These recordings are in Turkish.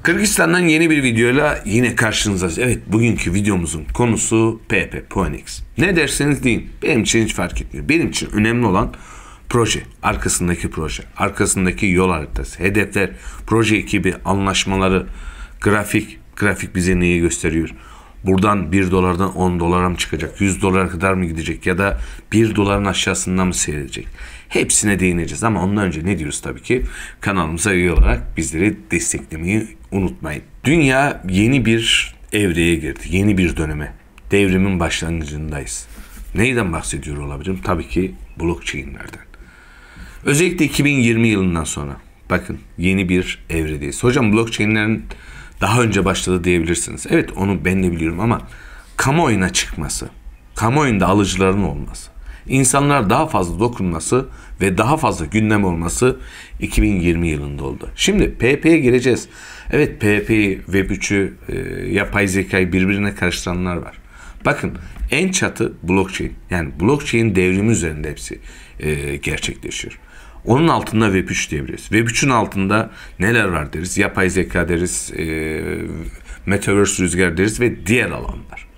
Kırgızistan'dan yeni bir videoyla yine karşınızdayız. Evet, bugünkü videomuzun konusu PP, POENX. Ne derseniz deyin, benim için hiç fark etmiyor. Benim için önemli olan proje, arkasındaki yol haritası, hedefler, proje ekibi, anlaşmaları, grafik bize neyi gösteriyor? Buradan 1 dolardan 10 dolara mı çıkacak? 100 dolara kadar mı gidecek? Ya da 1 doların aşağısında mı seyredecek? Hepsine değineceğiz ama ondan önce ne diyoruz tabii ki? Kanalımıza üye olarak bizleri desteklemeyi unutmayın. Dünya yeni bir evreye girdi. Yeni bir döneme. Devrimin başlangıcındayız. Neyden bahsediyor olabilirim? Tabii ki blockchain'lerden. Özellikle 2020 yılından sonra. Bakın, yeni bir evredeyiz. Hocam, blockchain'lerin daha önce başladı diyebilirsiniz. Evet, onu ben de biliyorum ama kamuoyuna çıkması, kamuoyunda alıcıların olması, insanlar daha fazla dokunması ve daha fazla gündem olması 2020 yılında oldu. Şimdi PP'ye gireceğiz. Evet, PP'yi, Web3'ü, yapay zekayı birbirine karıştıranlar var. Bakın, en çatı blockchain. Yani blockchain devrimi üzerinde hepsi gerçekleşiyor. Onun altında Web3 diyebiliriz. Web3'ün altında neler var deriz? Yapay zeka deriz, Metaverse rüzgar deriz ve diğer alanlar.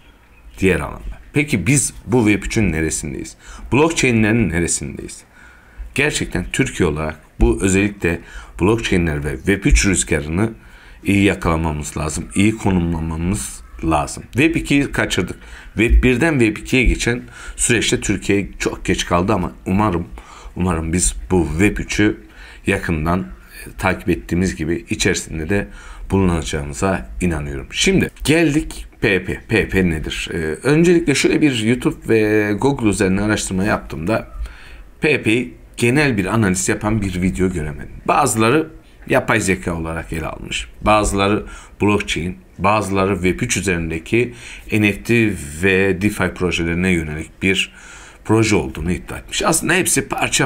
Peki biz bu Web3'ün neresindeyiz? Blockchain'lerin neresindeyiz? Gerçekten Türkiye olarak bu özellikle blockchain'ler ve Web3 rüzgarını iyi yakalamamız lazım. İyi konumlamamız lazım. Web 2'yi kaçırdık. Web 1'den Web 2'ye geçen süreçte Türkiye çok geç kaldı ama umarım biz bu Web 3'ü yakından takip ettiğimiz gibi içerisinde de bulunacağımıza inanıyorum. Şimdi geldik PP. PP nedir? Öncelikle şöyle bir YouTube ve Google üzerine araştırma yaptığımda PP'yi genel bir analiz yapan bir video göremedim. Bazıları yapay zeka olarak ele almış. Bazıları blockchain, bazıları Web3 üzerindeki NFT ve DeFi projelerine yönelik bir proje olduğunu iddia etmiş. Aslında hepsi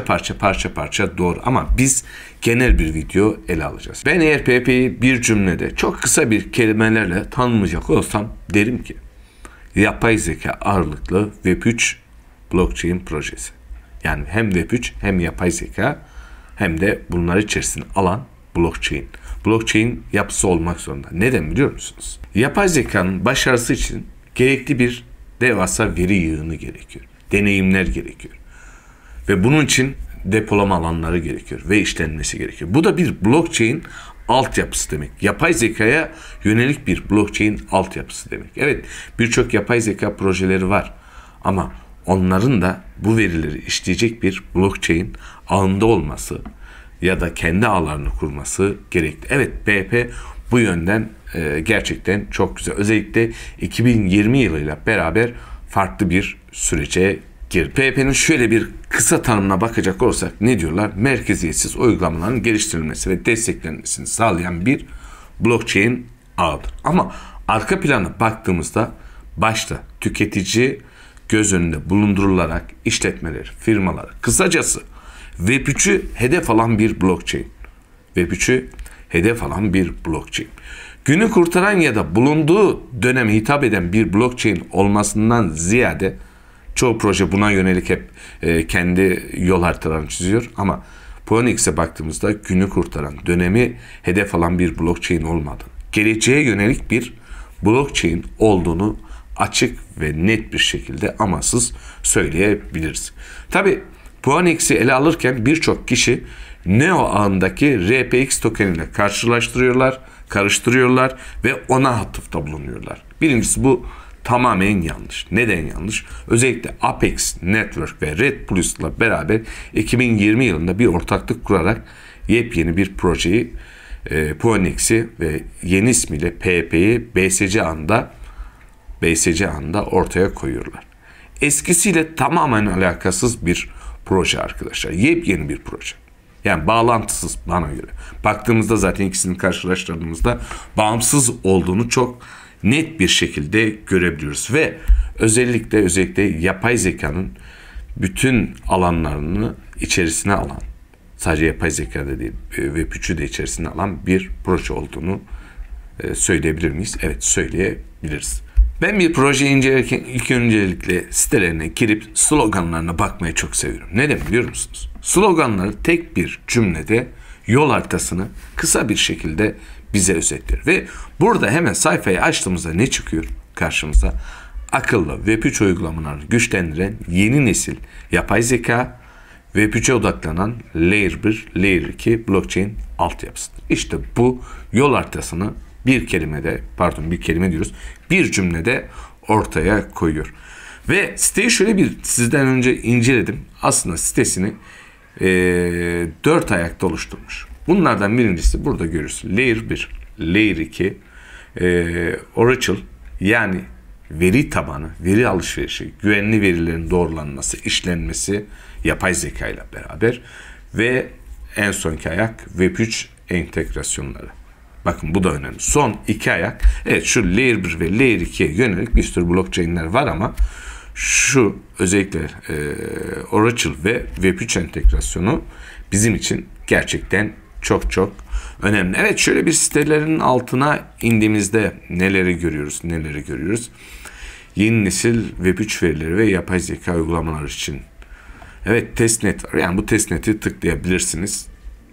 parça doğru ama biz genel bir video ele alacağız. Ben eğer PP'yi bir cümlede çok kısa bir kelimelerle tanımlayacak olsam derim ki yapay zeka ağırlıklı Web3 blockchain projesi. Yani hem Web3 hem yapay zeka hem de bunları içerisine alan blockchain. Blockchain yapısı olmak zorunda. Neden biliyor musunuz? Yapay zekanın başarısı için gerekli bir devasa veri yığını gerekiyor. Deneyimler gerekiyor. Ve bunun için depolama alanları gerekiyor ve işlenmesi gerekiyor. Bu da bir blockchain altyapısı demek. Yapay zekaya yönelik bir blockchain altyapısı demek. Evet, birçok yapay zeka projeleri var ama onların da bu verileri işleyecek bir blockchain ağında olması ya da kendi ağlarını kurması gerekli. Evet, PP bu yönden gerçekten çok güzel. Özellikle 2020 yılıyla beraber farklı bir sürece girdi. PP'nin şöyle bir kısa tanımına bakacak olursak ne diyorlar? Merkeziyetsiz uygulamaların geliştirilmesi ve desteklenmesini sağlayan bir blockchain ağıdır. Ama arka plana baktığımızda başta tüketici göz önünde bulundurularak işletmeler, firmalar, kısacası Web3'ü hedef alan bir blockchain. Günü kurtaran ya da bulunduğu döneme hitap eden bir blockchain olmasından ziyade çoğu proje buna yönelik hep kendi yol haritalarını çiziyor ama POENX'e baktığımızda günü kurtaran, dönemi hedef alan bir blockchain olmadı. Geleceğe yönelik bir blockchain olduğunu açık ve net bir şekilde amasız söyleyebiliriz. Tabii POENX'i ele alırken birçok kişi Neo ağındaki RPX tokeniyle karıştırıyorlar ve ona atıfta bulunuyorlar. Birincisi bu tamamen yanlış. Neden yanlış? Özellikle Apex Network ve Red Plus'la beraber 2020 yılında bir ortaklık kurarak yepyeni bir projeyi POENX'i ve yeni ismiyle PP'yi BSC ağında ortaya koyuyorlar. Eskisiyle tamamen alakasız bir proje arkadaşlar. Yepyeni bir proje. Yani bağlantısız bana göre. Baktığımızda zaten ikisini karşılaştırdığımızda bağımsız olduğunu çok net bir şekilde görebiliyoruz. Ve özellikle yapay zekanın bütün alanlarını içerisine alan, sadece yapay zekada değil Web3'ü de içerisine alan bir proje olduğunu söyleyebilir miyiz? Evet, söyleyebiliriz. Ben bir projeyi incelerken ilk öncelikle sitelerine girip sloganlarına bakmayı çok seviyorum. Neden biliyor musunuz? Sloganları tek bir cümlede yol haritasını kısa bir şekilde bize özetler. Ve burada hemen sayfayı açtığımızda ne çıkıyor karşımıza? Akıllı Web3 uygulamalarını güçlendiren yeni nesil yapay zeka, Web3'e odaklanan Layer 1, Layer 2 blockchain altyapısıdır. İşte bu yol haritasını bir kelime diyoruz, bir cümlede ortaya koyuyor. Ve siteyi şöyle bir sizden önce inceledim. Aslında sitesini 4 ayakta oluşturmuş. Bunlardan birincisi burada görüyorsun. Layer 1, Layer 2, Oracle, yani veri tabanı, veri alışverişi, güvenli verilerin doğrulanması, işlenmesi yapay zeka ile beraber ve en sonki ayak Web3 entegrasyonları. Bakın bu da önemli. Son 2 ayak. Evet, şu Layer 1 ve Layer 2'ye yönelik bir sürü blockchain'ler var ama şu özellikle Oracle ve Web3 entegrasyonu bizim için gerçekten çok çok önemli. Evet, şöyle bir sitelerin altına indiğimizde neleri görüyoruz? Yeni nesil Web3 verileri ve yapay zeka uygulamalar için. Evet, testnet var. Yani bu testneti tıklayabilirsiniz.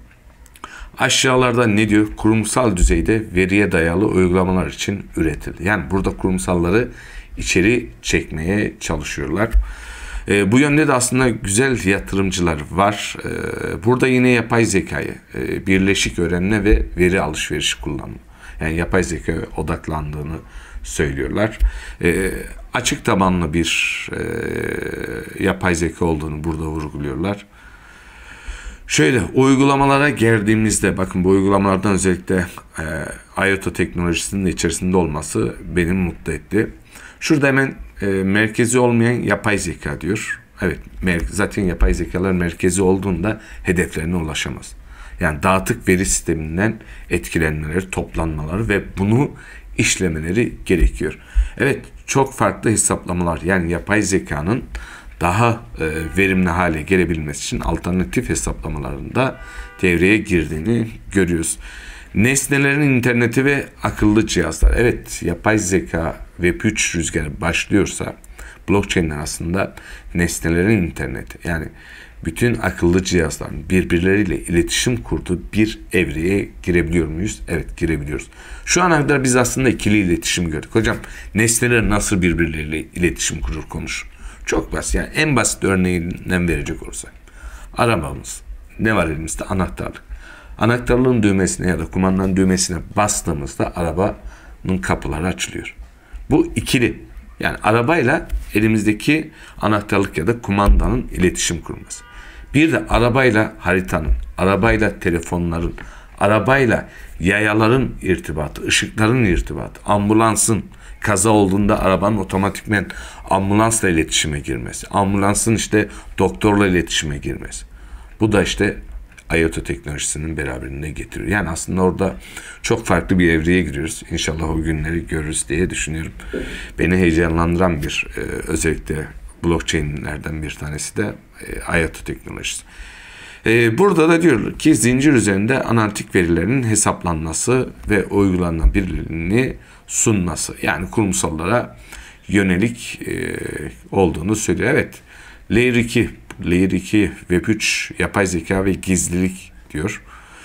Aşağılarda ne diyor? Kurumsal düzeyde veriye dayalı uygulamalar için üretildi. Yani burada kurumsalları içeri çekmeye çalışıyorlar. Bu yönde de aslında güzel yatırımcılar var. Burada yine yapay zekayı, birleşik öğrenme ve veri alışverişi kullanma. Yani yapay zeka odaklandığını söylüyorlar. Açık tabanlı bir yapay zeka olduğunu burada vurguluyorlar. Şöyle uygulamalara geldiğimizde, bakın bu uygulamalardan özellikle IoT teknolojisinin de içerisinde olması beni mutlu etti. Şurada hemen merkezi olmayan yapay zeka diyor. Evet, zaten yapay zekalar merkezi olduğunda hedeflerine ulaşamaz. Yani dağıtık veri sisteminden etkilenmeleri, toplanmaları ve bunu işlemeleri gerekiyor. Evet, çok farklı hesaplamalar, yani yapay zekanın daha verimli hale gelebilmesi için alternatif hesaplamalarında devreye girdiğini görüyoruz. Nesnelerin interneti ve akıllı cihazlar. Evet, yapay zeka ve Web3 rüzgarı başlıyorsa blockchain'ler aslında nesnelerin interneti, yani bütün akıllı cihazların birbirleriyle iletişim kurduğu bir evreye girebiliyor muyuz? Evet, girebiliyoruz. Şu ana kadar biz aslında ikili iletişim gördük. Hocam, nesneler nasıl birbirleriyle iletişim kurur, konuşur? Çok basit. Yani en basit örneğinden verecek olursak. Arabamız. Ne var elimizde? Anahtarlık. Anahtarlığın düğmesine ya da kumandanın düğmesine bastığımızda arabanın kapıları açılıyor. Bu ikili. Yani arabayla elimizdeki anahtarlık ya da kumandanın iletişim kurması. Bir de arabayla haritanın, arabayla telefonların, arabayla yayaların irtibatı, ışıkların irtibatı, ambulansın, kaza olduğunda arabanın otomatikmen ambulansla iletişime girmesi, ambulansın işte doktorla iletişime girmesi. Bu da işte IoT teknolojisinin beraberinde getiriyor. Yani aslında orada çok farklı bir evreye giriyoruz. İnşallah o günleri görürüz diye düşünüyorum. Beni heyecanlandıran bir özellikle blockchain'lerden bir tanesi de IoT teknolojisi. Burada da diyor ki zincir üzerinde analitik verilerin hesaplanması ve uygulanabilirliğini sunması. Yani kurumsallara yönelik olduğunu söylüyor. Evet, Layer 2 Web3 yapay zeka ve gizlilik diyor.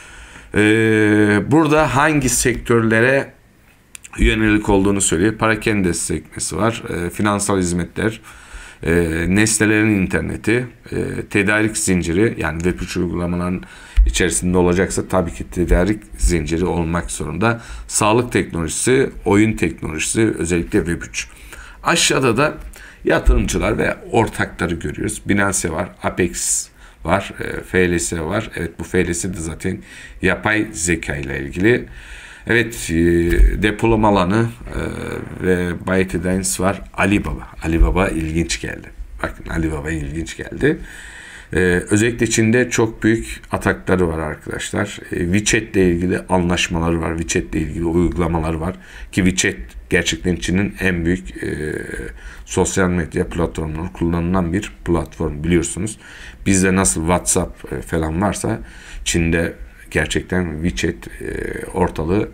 Burada hangi sektörlere yönelik olduğunu söylüyor. Parakende sekmesi var. Finansal hizmetler, nesnelerin interneti, tedarik zinciri, yani Web3 uygulamaların içerisinde olacaksa tabii ki tedarik zinciri olmak zorunda. Sağlık teknolojisi, oyun teknolojisi, özellikle Web3. Aşağıda da yatırımcılar ve ortakları görüyoruz. Binance var, Apex var, FLS var. Evet, bu FLS de zaten yapay zeka ile ilgili. Evet, depolama alanı ve ByteDance var. Alibaba ilginç geldi. Bakın, Alibaba ilginç geldi. Özellikle Çin'de çok büyük atakları var arkadaşlar. WeChat ile ilgili anlaşmaları var. WeChat ile ilgili uygulamalar var. Ki WeChat gerçekten Çin'in en büyük sosyal medya platformları kullanılan bir platform, biliyorsunuz. Bizde nasıl WhatsApp falan varsa Çin'de gerçekten WeChat ortalığı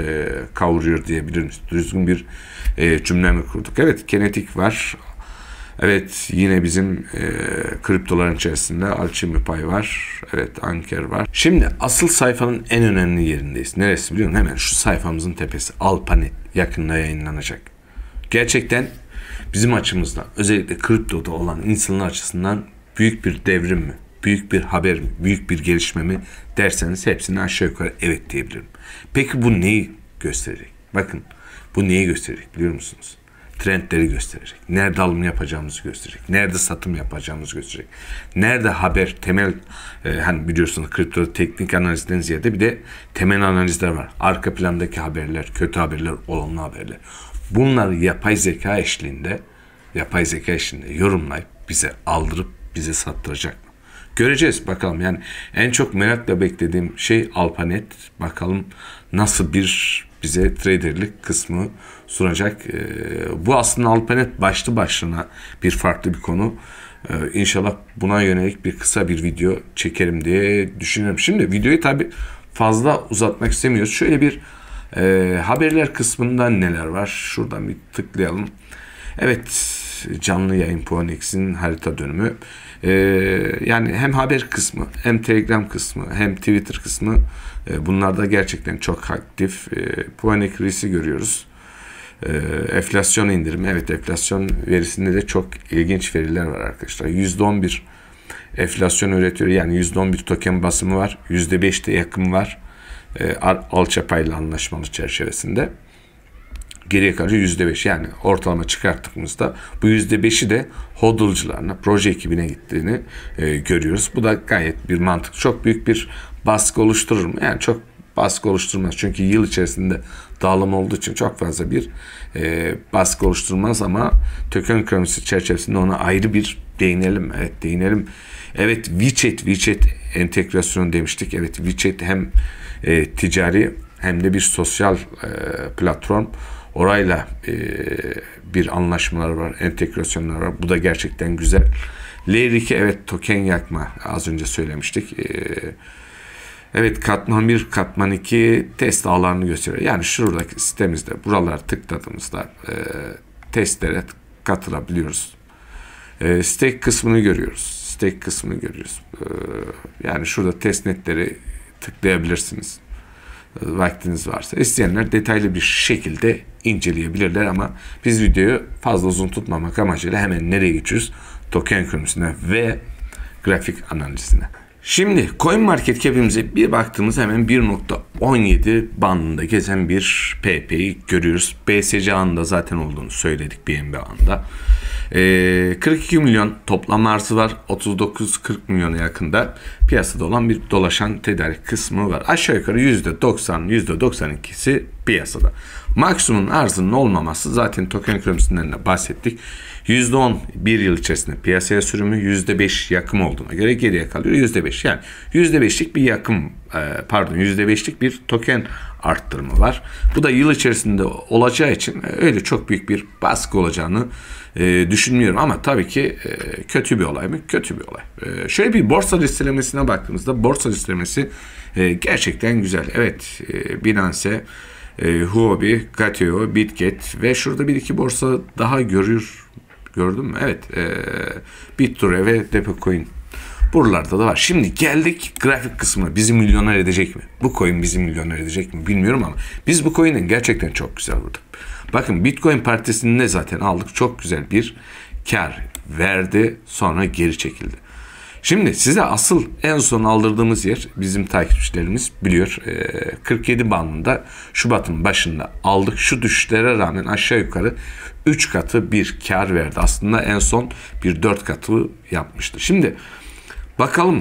kavuruyor diyebiliriz. Düzgün bir cümle mi kurduk? Evet, Kinetic var. Evet, yine bizim kriptoların içerisinde Alchemy Pay var. Evet, Anker var. Şimdi asıl sayfanın en önemli yerindeyiz. Neresi biliyor musun? Hemen şu sayfamızın tepesi. Alpanet yakında yayınlanacak. Gerçekten bizim açımızdan, özellikle kriptoda olan insanlar açısından büyük bir devrim mi? Büyük bir haber mi? Büyük bir gelişme mi derseniz hepsini aşağı yukarı evet diyebilirim. Peki bu neyi gösterecek? Bakın, bu neyi gösterecek biliyor musunuz? Trendleri gösterecek. Nerede alım yapacağımızı gösterecek. Nerede satım yapacağımızı gösterecek. Nerede haber, temel, hani biliyorsunuz kripto teknik analizden ziyade bir de temel analizler var. Arka plandaki haberler, kötü haberler, olumlu haberler. Bunları yapay zeka eşliğinde yorumlayıp bize aldırıp bize sattıracak mı? Göreceğiz bakalım. Yani en çok merakla beklediğim şey Alpanet. Bakalım nasıl bir bize traderlik kısmı sunacak. Bu aslında Alpanet başlı başına bir farklı bir konu. İnşallah buna yönelik bir kısa bir video çekerim diye düşünüyorum. Şimdi videoyu tabii fazla uzatmak istemiyoruz. Şöyle bir haberler kısmında neler var? Şuradan bir tıklayalım. Evet, canlı yayın Ponics'in harita dönümü. Yani hem haber kısmı, hem Telegram kısmı, hem Twitter kısmı bunlar da gerçekten çok aktif. Ponics'i görüyoruz. Enflasyon indirimi. Evet, enflasyon verisinde de çok ilginç veriler var arkadaşlar. %11 enflasyon üretiyor. Yani %11 token basımı var. %5'te yakın var. Alça payla anlaşmalı çerçevesinde. Geriye kalan %5, yani ortalama çıkarttığımızda bu %5'i de hodl'cılarına, proje ekibine gittiğini görüyoruz. Bu da gayet bir mantık. Çok büyük bir baskı oluşturur mu? Yani çok baskı oluşturmaz. Çünkü yıl içerisinde dağılım olduğu için çok fazla bir baskı oluşturmaz ama token ekonomisi çerçevesinde ona ayrı bir değinelim. Evet, değinelim. Evet, WeChat entegrasyonu demiştik. Evet, WeChat hem ticari hem de bir sosyal platform. Orayla bir anlaşmalar var, entegrasyonlar var. Bu da gerçekten güzel. Layer 2, evet, token yakma az önce söylemiştik. Evet, katman 1, katman 2 test ağlarını gösteriyor. Yani şuradaki sitemizde buralar tıkladığımızda testlere katılabiliyoruz. Stake kısmını görüyoruz. Yani şurada testnetleri tıklayabilirsiniz. Vaktiniz varsa. İsteyenler detaylı bir şekilde inceleyebilirler ama biz videoyu fazla uzun tutmamak amacıyla hemen nereye geçiyoruz? Token ekonomisine ve grafik analizine. Şimdi CoinMarketCap'imize bir baktığımız hemen 1.17 bandında gezen bir PP'yi görüyoruz. BSC ağında zaten olduğunu söyledik, BNB ağında. 42 milyon toplam arzı var. 39-40 milyona yakında piyasada olan bir dolaşan tedarik kısmı var. Aşağı yukarı %90, %92'si piyasada. Maksimum arzının olmaması, zaten token ekonomisinden de bahsettik. %10 bir yıl içerisinde piyasaya sürümü, %5 yakım olduğuna göre geriye kalıyor %5. Yani %5'lik bir yakım, %5'lik bir token arttırımı var. Bu da yıl içerisinde olacağı için öyle çok büyük bir baskı olacağını düşünmüyorum ama tabii ki kötü bir olay mı? Kötü bir olay. Şöyle bir borsa listelemesine baktığımızda borsa listelemesi gerçekten güzel. Evet, Binance, Huobi, Gateo, Bitget ve şurada bir iki borsa daha gördün mü? Evet, BitTorrent ve Depocoin. Buralarda da var. Şimdi geldik grafik kısmına. Bizi milyoner edecek mi? Bu coin bizi milyoner edecek mi bilmiyorum ama biz bu coin'in gerçekten çok güzel vurduk. Bakın, Bitcoin partisinde zaten aldık. Çok güzel bir kar verdi. Sonra geri çekildi. Şimdi size asıl en son aldırdığımız yer, bizim takipçilerimiz biliyor, 47 bandında Şubat'ın başında aldık. Şu düşüşlere rağmen aşağı yukarı 3 katı bir kar verdi. Aslında en son bir 4 katı yapmıştı. Şimdi bakalım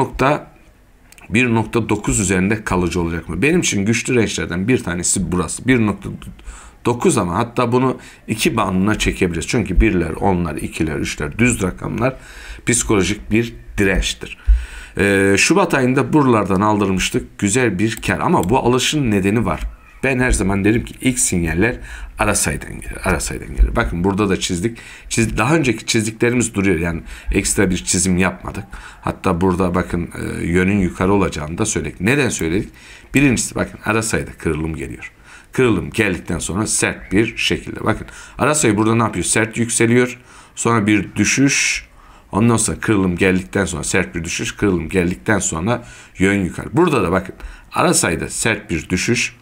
1.9 üzerinde kalıcı olacak mı? Benim için güçlü range'lerden bir tanesi burası. 1.9 ama hatta bunu 2 bandına çekebiliriz. Çünkü 1'ler, 10'lar, 2'ler, 3'ler düz rakamlar psikolojik bir dirençtir. Şubat ayında buralardan aldırmıştık. Güzel bir kar ama bu alışın nedeni var. Ben her zaman derim ki ilk sinyaller RSI'den gelir. Bakın burada da çizdik. Daha önceki çizdiklerimiz duruyor. Yani ekstra bir çizim yapmadık. Hatta burada bakın yönün yukarı olacağını da söyledik. Neden söyledik? Birincisi bakın RSI'de kırılım geliyor. Kırılım geldikten sonra sert bir şekilde. Bakın RSI burada ne yapıyor? Sert yükseliyor. Sonra bir düşüş. Ondan sonra kırılım geldikten sonra sert bir düşüş. Kırılım geldikten sonra yön yukarı. Burada da bakın ara sayıda sert bir düşüş.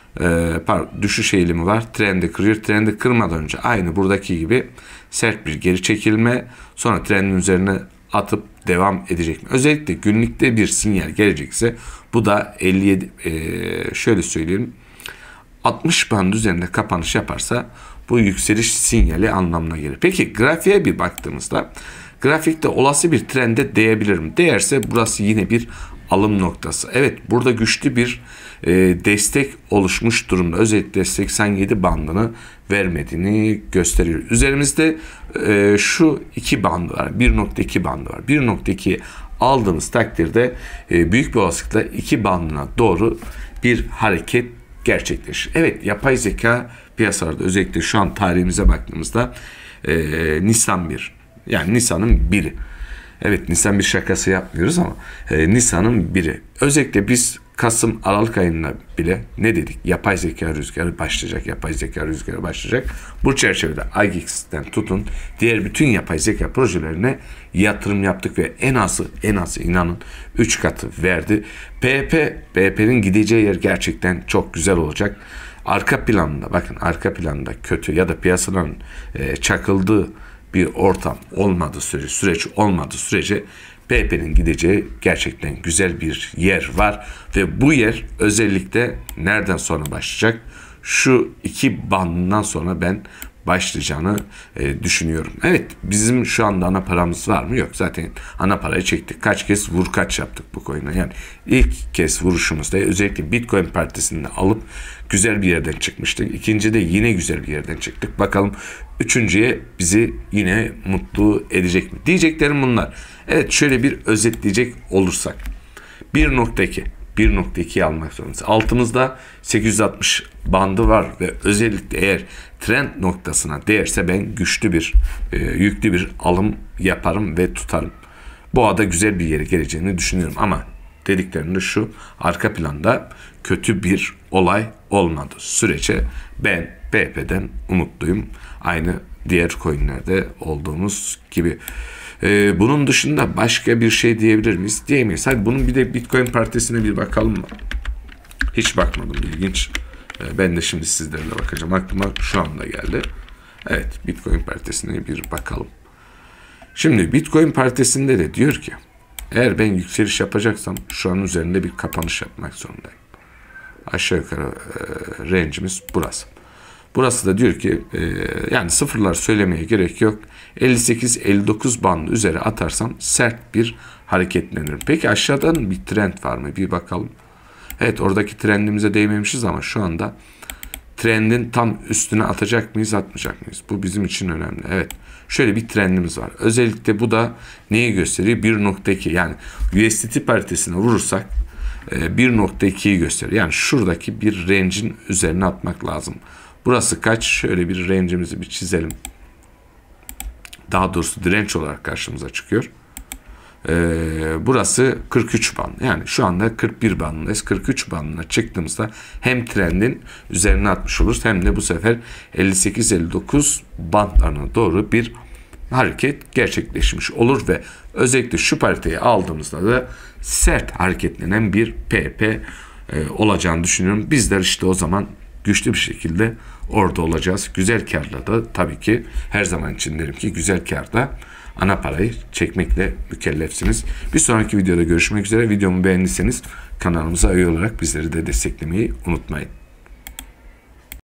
Düşüş eğilimi var. Trendi kırıyor. Trendi kırmadan önce aynı buradaki gibi sert bir geri çekilme. Sonra trendin üzerine atıp devam edecek mi? Özellikle günlükte bir sinyal gelecekse bu da 57 şöyle söyleyeyim 60 band üzerinde kapanış yaparsa bu yükseliş sinyali anlamına gelir. Peki grafiğe bir baktığımızda grafikte olası bir trende değebilir mi? Değerse burası yine bir alım noktası. Evet, burada güçlü bir destek oluşmuş durumda. Özellikle 87 bandını vermediğini gösteriyor. Üzerimizde şu iki bandı var. 1.2 bandı var. 1.2 aldığınız takdirde büyük bir olasılıkla 2 bandına doğru bir hareket gerçekleşir. Evet, yapay zeka piyasalarda özellikle şu an tarihimize baktığımızda Nisan 1. Yani Nisan'ın biri. Evet, Nisan bir şakası yapmıyoruz ama Nisan'ın biri. Özellikle biz Kasım, Aralık ayında bile ne dedik? Yapay zeka rüzgarı başlayacak. Yapay zeka rüzgarı başlayacak. Bu çerçevede IGX'ten tutun diğer bütün yapay zeka projelerine yatırım yaptık ve en azı inanın 3 katı verdi. PEP'nin gideceği yer gerçekten çok güzel olacak. Arka planda bakın, arka planda kötü ya da piyasadan çakıldığı bir ortam olmadığı süreç olmadığı sürece PEP'nin gideceği gerçekten güzel bir yer var ve bu yer özellikle nereden sonra başlayacak? Şu iki bandından sonra ben başlayacağını düşünüyorum. Evet, bizim şu anda ana paramız var mı? Yok. Zaten ana parayı çektik. Kaç kez vur kaç yaptık bu coin'e. Yani ilk kez vuruşumuzda özellikle Bitcoin partisini alıp güzel bir yerden çıkmıştık. İkinci de yine güzel bir yerden çıktık. Bakalım üçüncüye bizi yine mutlu edecek mi? Diyeceklerim bunlar. Evet, şöyle bir özetleyecek olursak. 1.2'yi almak zorundayız. Altımızda 860 bandı var ve özellikle eğer trend noktasına değerse ben güçlü bir, yüklü bir alım yaparım ve tutarım. Boğada güzel bir yere geleceğini düşünüyorum ama dediklerimde şu, arka planda kötü bir olay olmadı sürece ben PEP'den umutluyum. Aynı diğer coinlerde olduğumuz gibi. Bunun dışında başka bir şey diyebilir miyiz? Diyemeyiz. Hadi bunun bir de Bitcoin partisine bir bakalım mı? Hiç bakmadım, ilginç. Ben de şimdi sizlerle bakacağım. Aklıma şu anda geldi. Evet, Bitcoin partisine bir bakalım. Şimdi Bitcoin partisinde de diyor ki eğer ben yükseliş yapacaksam şu an üzerinde bir kapanış yapmak zorundayım. Aşağı yukarı range'imiz burası. Burası da diyor ki yani sıfırlar söylemeye gerek yok. 58-59 bandı üzeri atarsam sert bir hareketlenirim. Peki aşağıdan bir trend var mı? Bir bakalım. Evet, oradaki trendimize değmemişiz ama şu anda trendin tam üstüne atacak mıyız, atmayacak mıyız? Bu bizim için önemli. Evet, şöyle bir trendimiz var. Özellikle bu da neyi gösteriyor? 1.2, yani USDT paritesine vurursak 1.2'yi gösteriyor. Yani şuradaki bir range'in üzerine atmak lazım. Burası kaç? Şöyle bir range'imizi bir çizelim. Daha doğrusu direnç olarak karşımıza çıkıyor. Burası 43 band. Yani şu anda 41 bandındayız. 43 bandına çıktığımızda hem trendin üzerine atmış oluruz hem de bu sefer 58-59 bandlarına doğru bir hareket gerçekleşmiş olur ve özellikle şu pariteyi aldığımızda da sert hareketlenen bir PP olacağını düşünüyorum. Bizler işte o zaman güçlü bir şekilde orada olacağız. Güzel karla da tabii ki her zaman için derim ki güzel karda ana parayı çekmekle mükellefsiniz. Bir sonraki videoda görüşmek üzere. Videomu beğendiyseniz kanalımıza üye olarak bizleri de desteklemeyi unutmayın.